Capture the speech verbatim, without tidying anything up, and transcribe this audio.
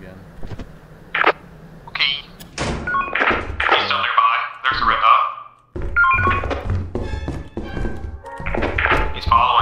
again. Okay. He's still nearby. There's a red dot. He's following.